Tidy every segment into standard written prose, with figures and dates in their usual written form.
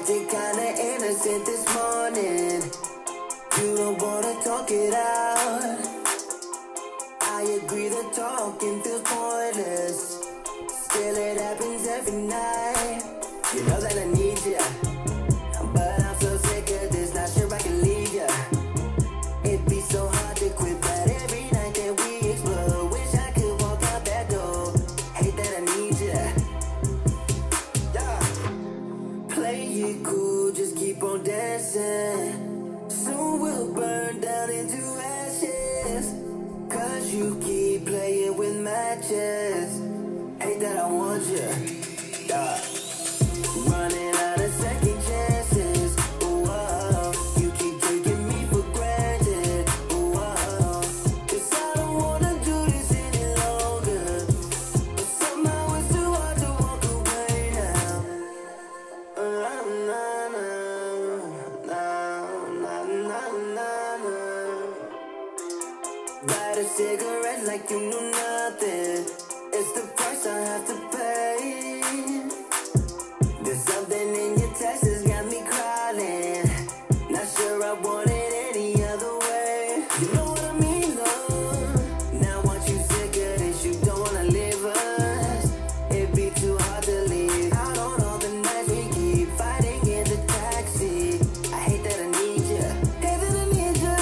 acted kinda innocent this morning. You don't wanna talk it out. I agree that talking feels pointless. Still it happens every night. You know that I need ya, but I'm so sick of this, not sure I can leave ya. It'd be so hard to quit, but every night that we explore, wish I could walk out that door. Hate that I need ya. Yeah. Play it cool, just keep on dancing. Soon we'll burn down into ashes. Cause you keep playing with matches. Hate that I want ya. Yeah. Running out of second chances. Ooh, oh, you keep taking me for granted. Ooh, oh, 'cause I don't wanna do this any longer. But somehow it's too hard to walk away now. Light a cigarette like you knew nothing. It's the price I have to pay. There's something in your text that's got me crying. Not sure I want it any other way. You know what I mean, though. Now once you sick of this, you don't wanna leave us. It'd be too hard to leave out on all the nights we keep fighting in the taxi. I hate that I need ya. Hate that I need ya.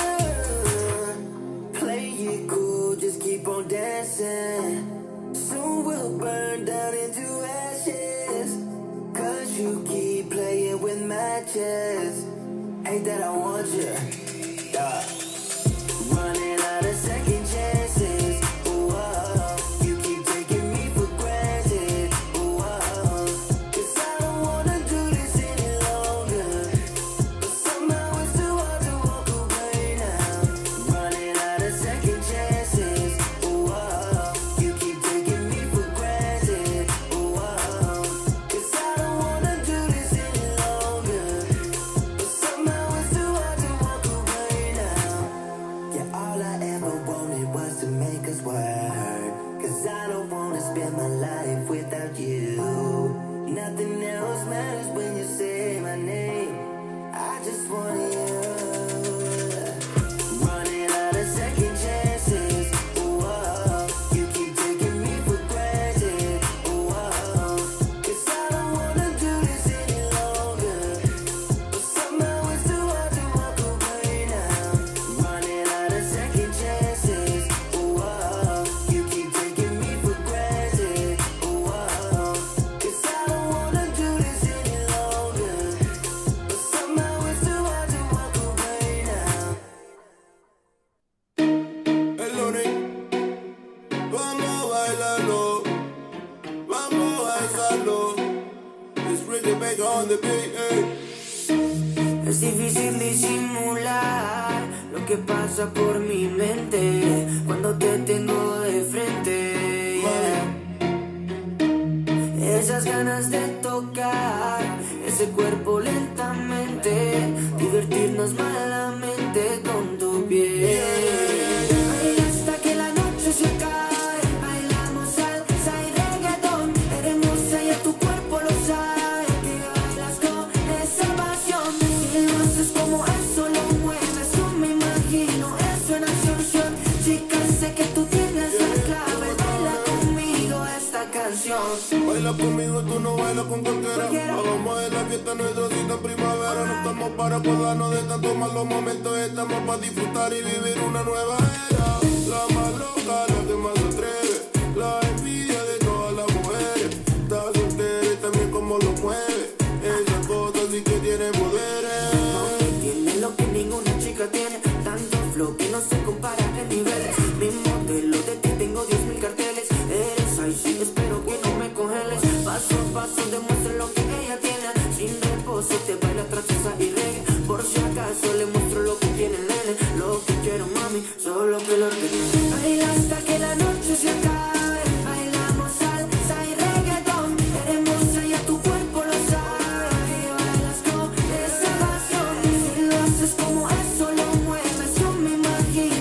Play it cool, just keep on dancing. Soon we'll burn down into ashes. Cause you keep playing with matches. Hate that I want ya. Yeah. Running out of second chances. Ooh, oh, you keep taking me for granted. Ooh, oh, 'cause I don't wanna do this any longer. But somehow it's too hard to walk away now. Running out of second chances. Ooh, oh, you keep taking me for granted. Ooh, oh, 'cause I don't wanna do this any longer. But somehow it's too hard to walk away now. Yeah, all I ever wanted was to make us work. 'Cause I don't wanna spend my life without you. Nothing else matters when you say my name. I just want you. Running out of second chances. Ooh, oh, you keep taking me for granted. Ooh, oh, 'cause I don't wanna do this any longer. But somehow it's too hard to walk away now. Running out of second chances. Ooh, oh, you keep taking me for granted. Ooh, oh, 'cause I don't wanna do this any longer. But somehow it's too hard to walk away now. El lunes, vamos a bailarlo, vamos a dejarlo. It's really big on the beat, Es difícil disimular lo que pasa por mi mente cuando te tengo de frente, yeah. Esas ganas de tocar ese cuerpo lentamente, divertirnos malamente con tu piel. Baila hasta que la noche se acabe, bailamos salsa y reggaetón. Eres hermosa y tu cuerpo lo sabe, que bailas con esa pasión. Si lo haces como eso lo mueves, yo me imagino eso en absorción. Chica, sé que tú tienes la clave, baila conmigo esta canción. Baila conmigo, tú no bailas con cualquiera. Hagamos de la fiesta nuestra cita en primavera. No estamos para acordarnos de tantos malos momentos. Estamos para disfrutar y vivir una nueva era. La más loca, la que más se atreve. La envidia de todas las mujeres. Está soltera y también como lo mueve. Esa cosa sí que tiene poderes. Tiene lo que ninguna chica tiene, tanto flow que no se compara en niveles. Mi modelo de ti tengo 10.000 carteles. Eres ahí, sí, espero que no me congeles. Paso a paso demuestra lo que ella tiene. Sin reposo te baila tracheza y reggae. Por si acaso le muestro lo que tiene el nene. Lo que quiero, mami, solo que lo ordene. Baila hasta que la noche se acabe. Bailamos salsa y reggaetón. Eres hermosa y tu cuerpo lo sabe, que bailas con esa pasión. Si lo haces como eso lo mueves, yo me imagino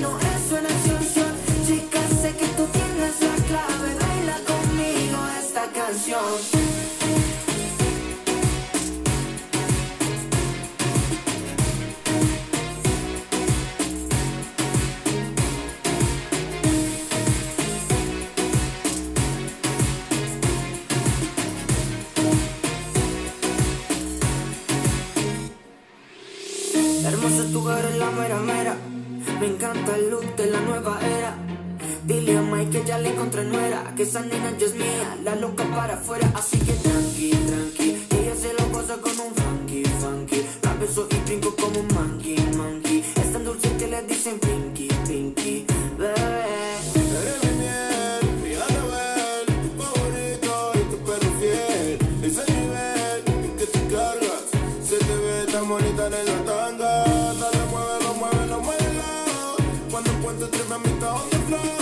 mera. Me encanta el look de la nueva era. Dile a Mike que ya le encontré nuera, que esa nena ya es mía, la loca para afuera. Así que tranqui, tranqui, ella se lo goza con un funky, funky. La beso y brinco como un monkey, monkey. Es tan dulce que le dicen pinky, pinky, bebé. Eres mi miel, mi Anabel, tu favorito y tu perro fiel. Ese nivel en que te cargas, se te ve tan bonita en la tanga. Dale, muévelo, muévelo, muévelo. Cuando encuentres tres mamitas on the floor.